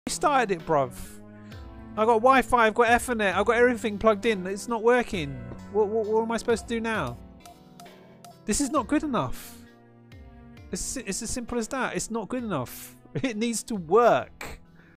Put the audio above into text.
You started it, bruv. I've got Wi-Fi, I've got Ethernet, I've got everything plugged in. It's not working. What am I supposed to do now? This is not good enough. It's as simple as that. It's not good enough. It needs to work.